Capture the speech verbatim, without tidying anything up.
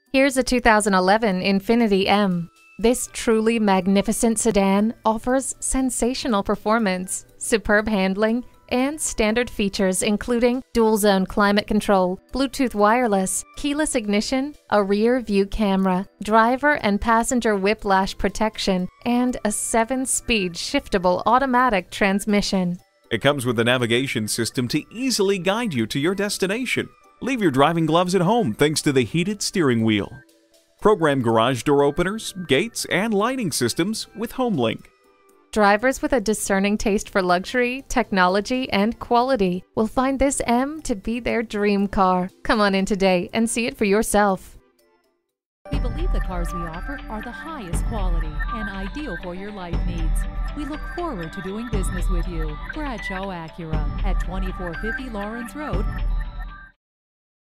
Here's a two thousand eleven Infiniti M. This truly magnificent sedan offers sensational performance, superb handling, and standard features including dual-zone climate control, Bluetooth wireless, keyless ignition, a rear-view camera, driver and passenger whiplash protection, and a seven-speed shiftable automatic transmission. It comes with a navigation system to easily guide you to your destination. Leave your driving gloves at home thanks to the heated steering wheel. Program garage door openers, gates, and lighting systems with HomeLink. Drivers with a discerning taste for luxury, technology, and quality will find this M to be their dream car. Come on in today and see it for yourself. We believe the cars we offer are the highest quality and ideal for your life needs. We look forward to doing business with you. Bradshaw Acura at twenty-four fifty Lawrence Road,